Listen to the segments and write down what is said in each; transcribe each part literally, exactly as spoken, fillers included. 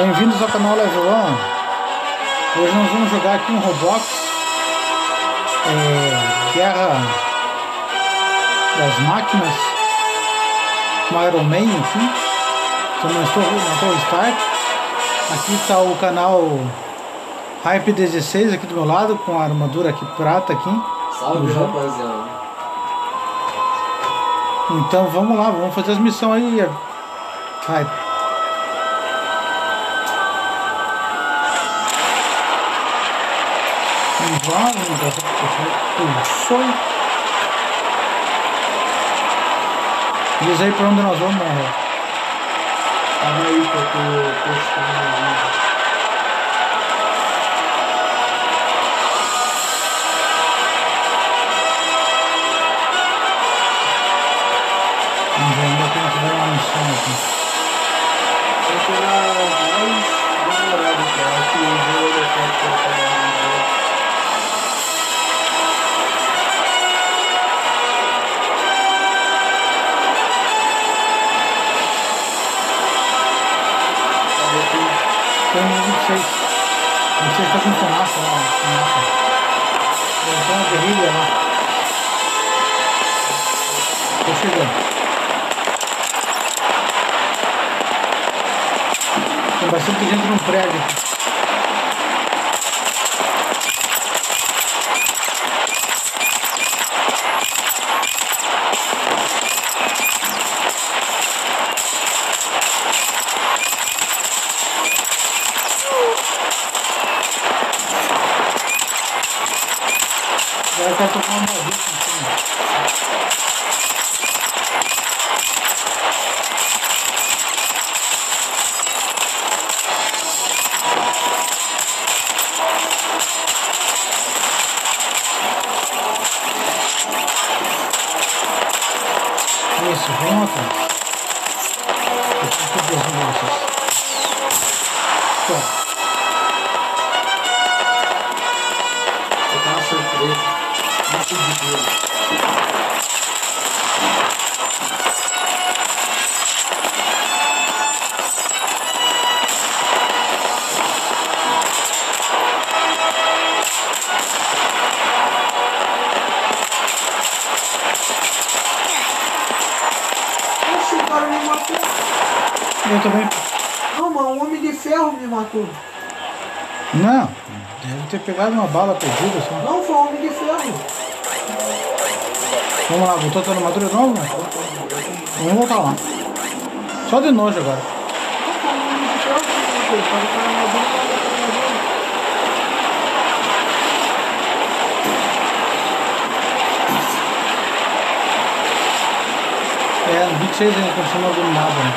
Bem-vindos ao canal Level um. Hoje nós vamos jogar aqui um Roblox é, Guerra das Máquinas com Iron Man, enfim. Então nós estou na Torre Stark. Aqui está o canal Hype dezesseis aqui do meu lado, com a armadura aqui prata aqui. Salve, rapaziada. Então vamos lá, vamos fazer as missões aí. Hype. Vamos, diz aí pra onde nós vamos, morrer. Calma aí que eu tô postando no vídeo. Vamos ver, ainda tem que dar uma missão aqui. Tem que dar mais demorado, cara. Aqui o jogo é pra Tem vinte e seis. vinte e seis tá com fumaça lá. Fumaça. Tem uma guerrilha lá. Tô chegando. Tem bastante gente no prédio. Agora tá tocando uma música em cima. Isso, vem atrás. Eu tô com vocês. Tá. surpresa. Muito difícil. Oxe, o cara me matou. Eu também. Não, mas um homem de ferro me matou. Não, deve ter pegado uma bala perdida só. Não, foi um homem de ferro. Vamos lá, voltou a tua armadura de novo? Vamos voltar lá. Só de nojo agora. Não, foi um homem de ferro que me matou. O cara tá na armadura, o cara tá na armadura. É, no vinte e seis ainda continua dando nada, né?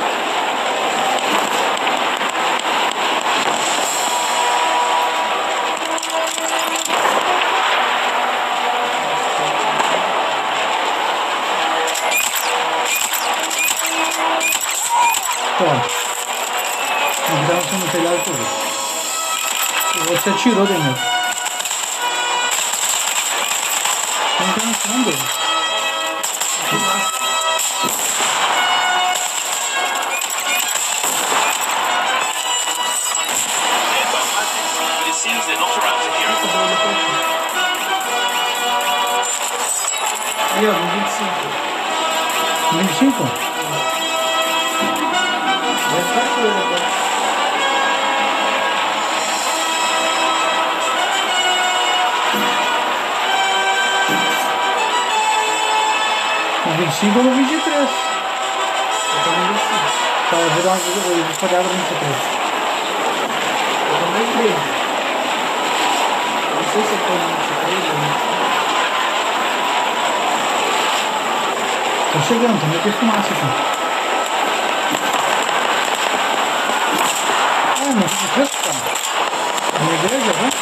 Vamos dar você no telhado por ver. Você atirou de novo. Não tem noção dele. Aí, ó, no vinte e cinco. vinte e cinco? Deve estar coisa agora. No vinte e cinco ou no vinte e três? Eu também desci. Tá, eu vou dar uma disparada no vinte e três. Eu também creio. Não sei se eu tô no vinte e três ou não. Tô chegando, também tem fumaça aqui. Ah, não tem preço, cara. Na igreja, né?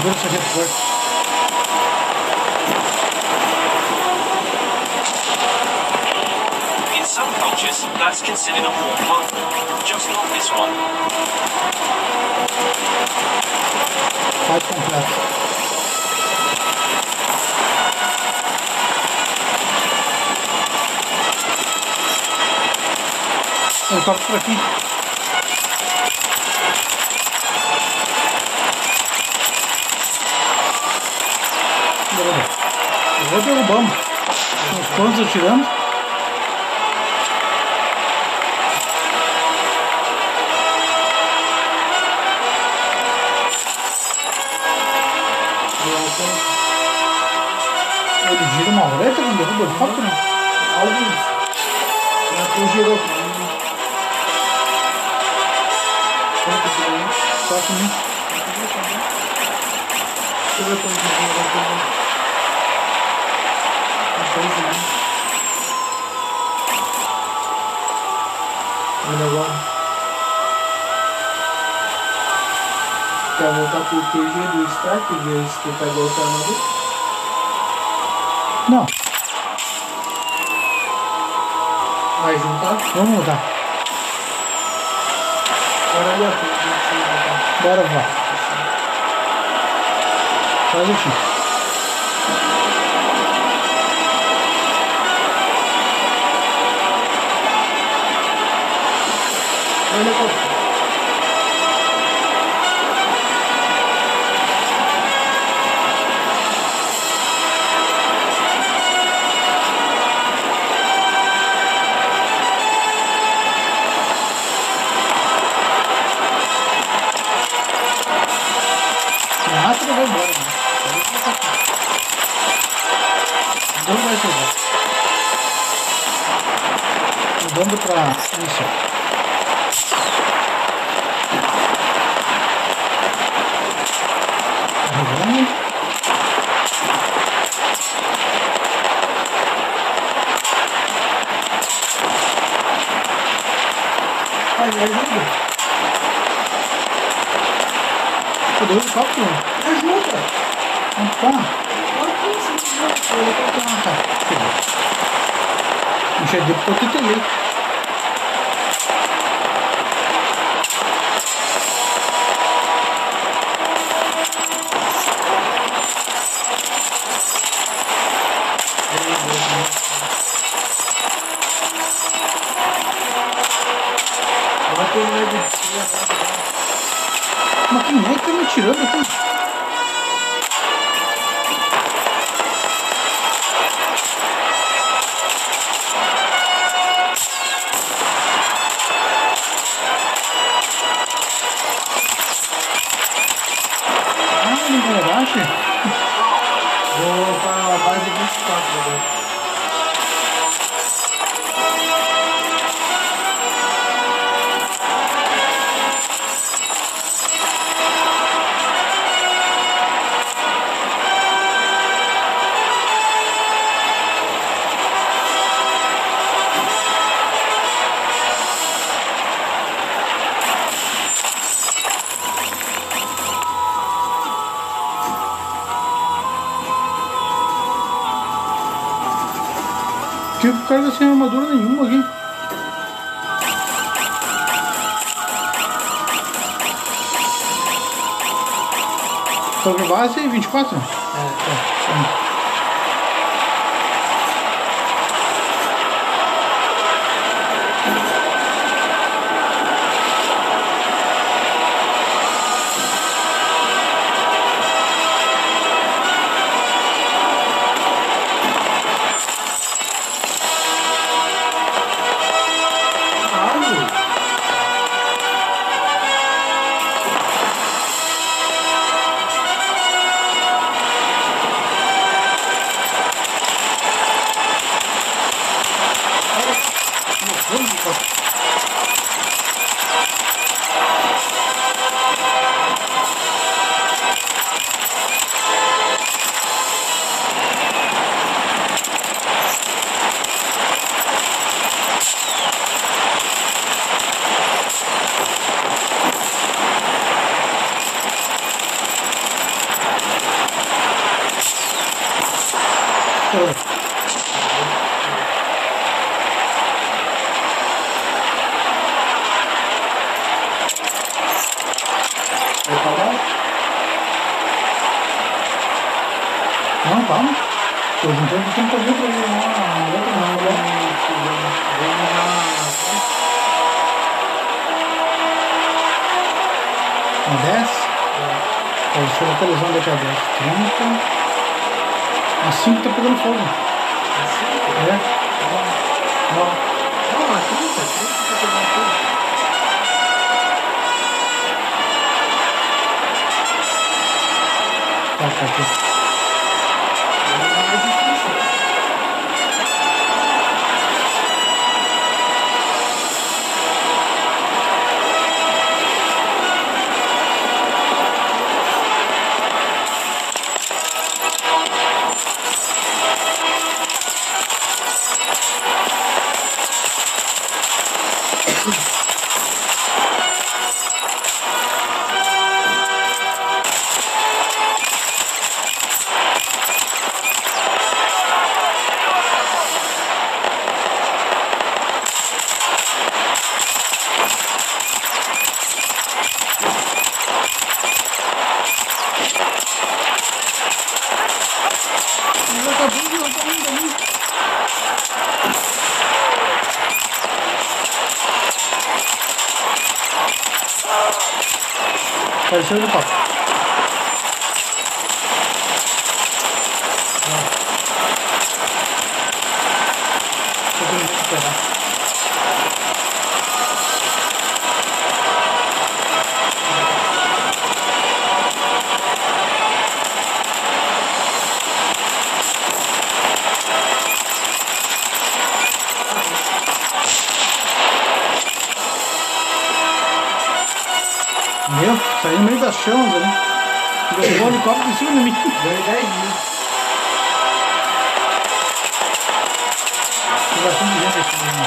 ver esse reforço. In some cultures, that's considered a warm month, just not this one. Fight completo. Helicóptero por aqui. Eu vou derrubando. Uns quantos atirando. Ele gira uma roleta quando derruba o helicóptero? Alguns. Já tu girou pra mim. Quanto que daí? Só que nem. Deixa eu ver quanto que girou pra mim. Seis, né? Olha agora. Quer voltar pro Q G do Stark, ver se tu pegou o armador? Não, Vai juntar? vamos mudar. Bora ali, ó. Tem que juntar. Bora voar. Faz o X. Olha qual. A máscara vai embora, né? Não vai chegar. Mudando pra isso. Carregando. Vai, me ajuda. Cadê o helicóptero? Me ajuda. Onde tá? Olha aqui, se quiser. O helicóptero não tá. Não cheguei porque eu titelei. Agora tem medo de descer. Mas quem é que tá me tirando aqui? Ah, ele vai abaixo? Vou pra base vinte e quatro agora. Tipo, o cara tá sem armadura nenhuma aqui. Sobre base vinte e quatro? É. Pois então tu tem que fazer pra ele uma outra não, né? Uma dez? Ó, deixa eu localizar onde é que é a dez. trinta. A cinco tá pegando fogo. É? Ó. Não, a trinta, trinta tá pegando fogo. Tá, tá aqui. É mais difícil. Mas acabou de lançar um também. Pareceu no papo. Tô tentando recuperar. Meu, saiu no meio das chamas ali. Derrubou o helicóptero em cima de mim. Ganhei dez mil. Tem bastante gente aqui, né?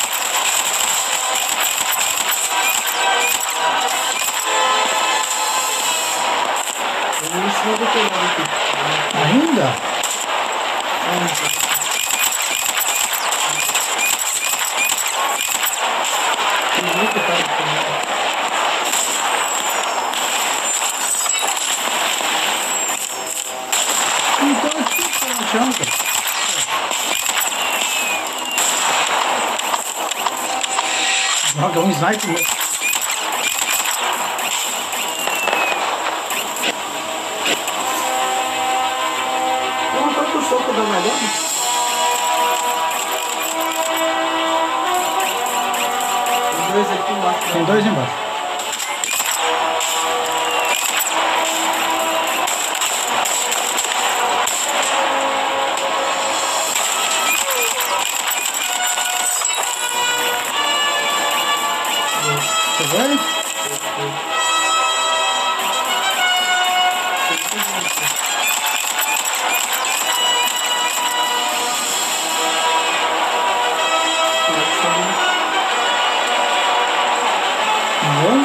Eu me ensino do telhado aqui. Ainda? Tem muito cara também. Então aqui tá no chão, cara. Joga um sniper mesmo. Não, quanto soco da Madonna? Tem dois aqui embaixo. Tem dois embaixo. Você vai? Não?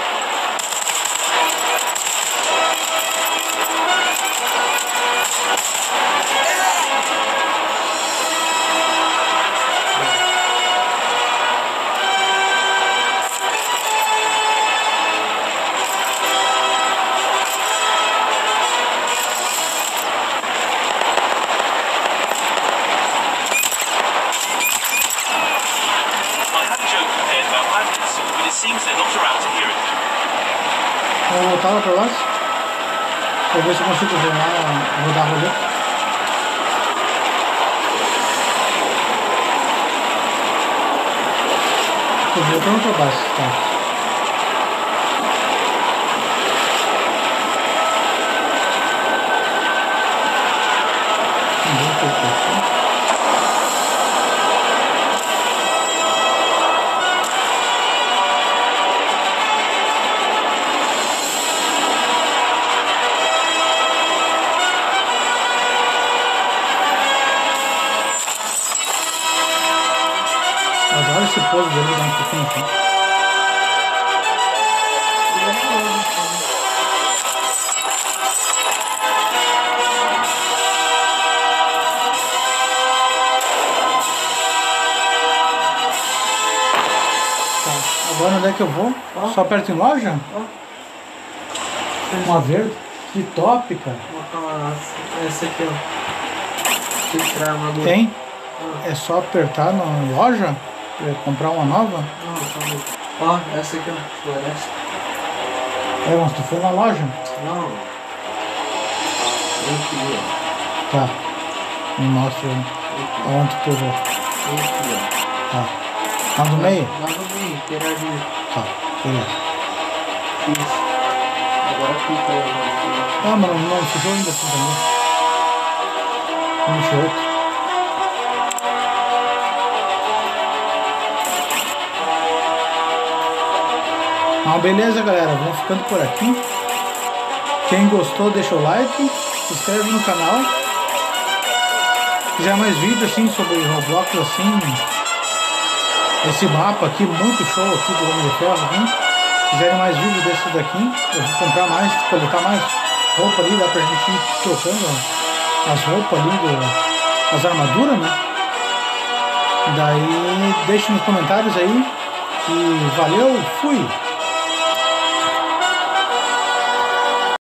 I had a joke prepared about magnets, but it seems they're not around to hear it. Vou voltar lá pra nós. Pra ver se eu consigo rodar, rodar rolê. Tô voltando pra baixo, tá? Não vou ter Adoro esse pose dele dar um pouquinho aqui. Tá, agora onde é que eu vou? Ó. Só perto em loja? Ó. Uma verde? Que top, cara. Vou colocar essa aqui, ó. Tem que tirar a armadura. Tem? Ah, É só apertar na loja pra comprar uma nova? não, só um. Ó, essa aqui, ó. Floresta. É, mas tu foi na loja? Não. Aqui, ó. Tá. Me mostra Aqui, aonde tu pegou. aqui, ó. Tá. Lá no meio? Lá no meio, interagindo. Tá. Beleza. Isso. Agora clica aí, agora. Ah, mas não, não fechou ainda assim também. vinte e oito. Ah, beleza, galera. Vamos ficando por aqui. Quem gostou, deixa o like. Se inscreve no canal. Se quiser mais vídeos assim sobre Roblox, assim. Esse mapa aqui, muito show aqui do Homem de Ferro. Hein? Se quiserem mais vídeos desses daqui, eu vou comprar mais, coletar mais roupa ali. Dá pra gente ir trocando ó, as roupas ali, do, as armaduras, né? Daí deixe nos comentários aí. E valeu, fui!